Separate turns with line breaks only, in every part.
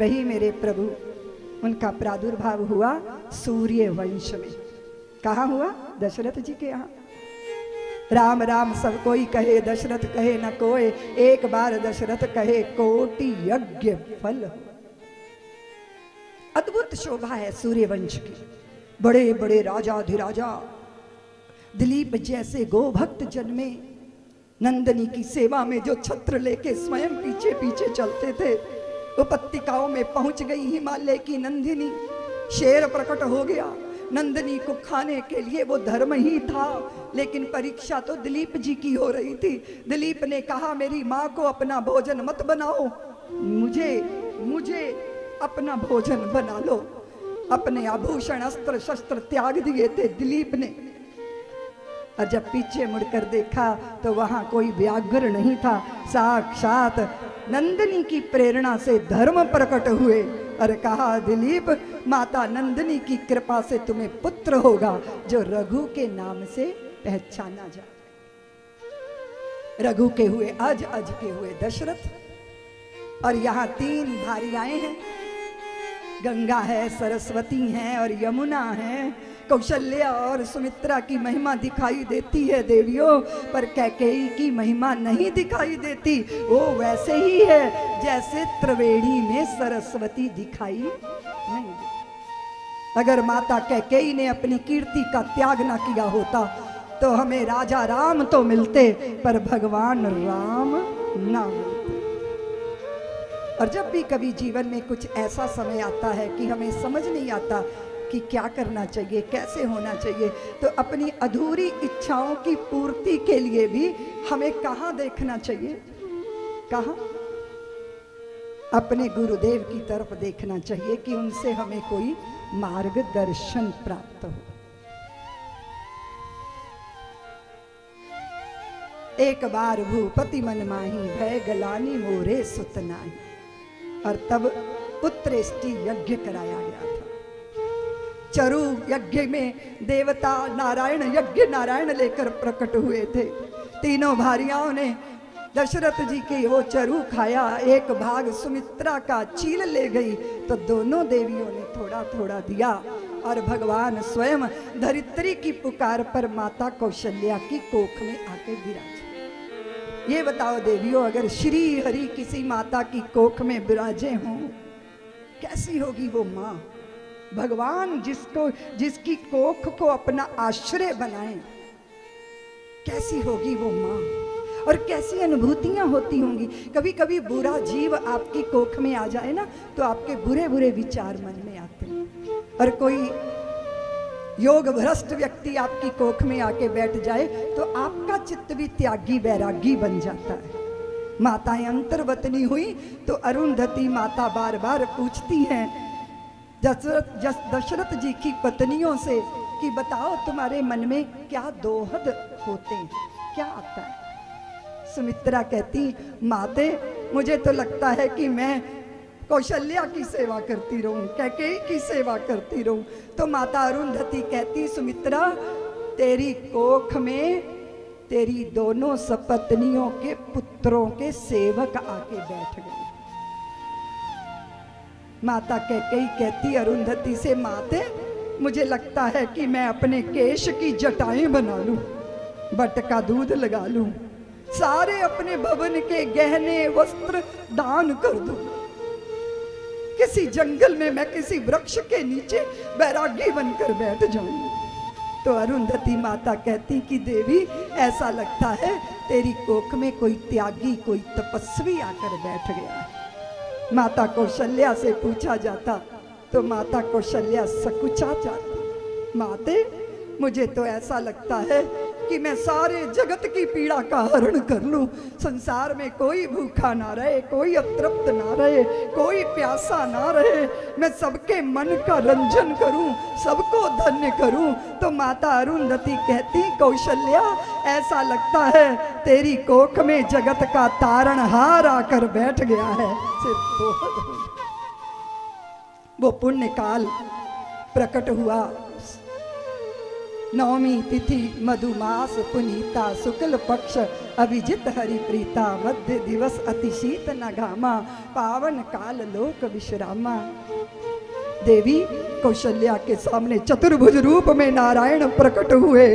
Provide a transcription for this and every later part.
कही मेरे प्रभु। उनका प्रादुर्भाव हुआ सूर्य वंश में। कहाँ हुआ? दशरथ जी के यहाँ। राम राम सब कोई कहे, दशरथ कहे न कोई, एक बार दशरथ कहे कोटि यज्ञ फल। अद्भुत शोभा है सूर्य वंश की। बड़े बड़े राजा अधिराजा दिलीप जैसे गोभक्त जन्मे, नंदनी की सेवा में जो छत्र लेके स्वयं पीछे पीछे चलते थे। उपत्यकाओं में पहुंच गई हिमालय की नंदिनी। शेर प्रकट हो गया। नंदनी को खाने के लिए वो धर्म ही था, लेकिन परीक्षा तो दिलीप जी की हो रही थी। दिलीप ने कहा मेरी माँ को अपना भोजन मत बनाओ, मुझे अपना भोजन बना लो। अपने आभूषण अस्त्र शस्त्र त्याग दिए थे दिलीप ने। और जब पीछे मुड़कर देखा तो वहां कोई व्याघ्र नहीं था, साक्षात नंदिनी की प्रेरणा से धर्म प्रकट हुए। और कहा दिलीप, माता नंदिनी की कृपा से तुम्हें पुत्र होगा जो रघु के नाम से पहचाना जाए। रघु के हुए अज, अज के हुए दशरथ। और यहाँ 3 भार्याएं हैं, गंगा है, सरस्वती हैं और यमुना है। कौशल्या और सुमित्रा की महिमा दिखाई देती है देवियों, पर कैकेयी की महिमा नहीं दिखाई देती। वो वैसे ही है जैसे त्रिवेणी में सरस्वती दिखाई नहीं देती। अगर माता कैकेयी ने अपनी कीर्ति का त्याग ना किया होता तो हमें राजा राम तो मिलते, पर भगवान राम ना मिलते। और जब भी कभी जीवन में कुछ ऐसा समय आता है कि हमें समझ नहीं आता कि क्या करना चाहिए, कैसे होना चाहिए, तो अपनी अधूरी इच्छाओं की पूर्ति के लिए भी हमें कहाँ देखना चाहिए? कहाँ? अपने गुरुदेव की तरफ देखना चाहिए कि उनसे हमें कोई मार्गदर्शन प्राप्त हो। एक बार भूपति मन माही, भय गलानी मोरे सुत नाही। और तब पुत्रेष्टि यज्ञ कराया गया था। चरु यज्ञ में देवता नारायण यज्ञ नारायण लेकर प्रकट हुए थे। तीनों भार्याओं ने दशरथ जी के वो चरु खाया। एक भाग सुमित्रा का चील ले गई तो दोनों देवियों ने थोड़ा थोड़ा दिया। और भगवान स्वयं धरित्री की पुकार पर माता कौशल्या की कोख में आके विराजे। ये बताओ देवियों, अगर श्री हरि किसी माता की कोख में विराजे हों, कैसी होगी वो माँ? भगवान जिसकी कोख को अपना आश्रय बनाए, कैसी होगी वो माँ? और कैसी अनुभूतियां होती होंगी। कभी कभी बुरा जीव आपकी कोख में आ जाए ना, तो आपके बुरे बुरे विचार मन में आते हैं। और कोई योग भ्रष्ट व्यक्ति आपकी कोख में आके बैठ जाए तो आपका चित्त भी त्यागी वैरागी बन जाता है। माताएं अंतर्वतनी हुई तो अरुंधति माता बार बार पूछती हैं दशरथ जी की पत्नियों से कि बताओ तुम्हारे मन में क्या दोहद होते हैं, क्या आता है? सुमित्रा कहती, माते मुझे तो लगता है कि मैं कौशल्या की सेवा करती रहूं, कैकेयी की सेवा करती रहूं। तो माता अरुंधति कहती, सुमित्रा तेरी कोख में तेरी दोनों सपत्नियों के पुत्रों के सेवक आके बैठ गए। माता कैकेयी कहती अरुंधति से, माते मुझे लगता है कि मैं अपने केश की जटाएं बना लूं, बट का दूध लगा लूं, सारे अपने भवन के गहने वस्त्र दान कर दूं, किसी जंगल में मैं किसी वृक्ष के नीचे बैरागी बनकर बैठ जाऊं। तो अरुंधति माता कहती कि देवी ऐसा लगता है तेरी कोख में कोई त्यागी, कोई तपस्वी आकर बैठ गया है। माता कौशल्या से पूछा जाता तो माता कौशल्या सकुचा जाती, माते मुझे तो ऐसा लगता है कि मैं सारे जगत की पीड़ा का हरण कर लूं, संसार में कोई भूखा ना रहे, कोई अतृप्त ना रहे, कोई प्यासा ना रहे, मैं सबके मन का रंजन करूं, सबको धन्य करूं। तो माता अरुंधति कहती, कौशल्या ऐसा लगता है तेरी कोख में जगत का तारणहार आकर बैठ गया है। सिर्फ वो पुण्य काल प्रकट हुआ। नवमी तिथि मधुमास पुनीता शुक्ल पक्ष अभिजित हरि प्रीता मध्य दिवस अति शीत न घामा पावन काल लोक विश्रामा। देवी कौशल्या के सामने चतुर्भुज रूप में नारायण प्रकट हुए।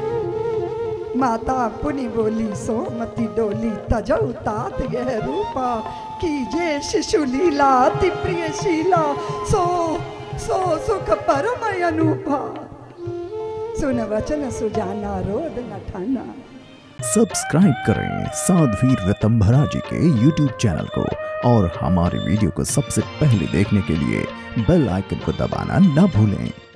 माता पुनि बोली सोमति डोली तजौ तात यह रूपा कीजे शिशु लीला अति प्रिय शीला सो सो सुख परम अनूपा। सुन वचन सुजाना रोद न ठाना।
सब्सक्राइब करें साध्वी ऋतंभरा जी के YouTube चैनल को और हमारे वीडियो को सबसे पहले देखने के लिए बेल आइकन को दबाना न भूलें।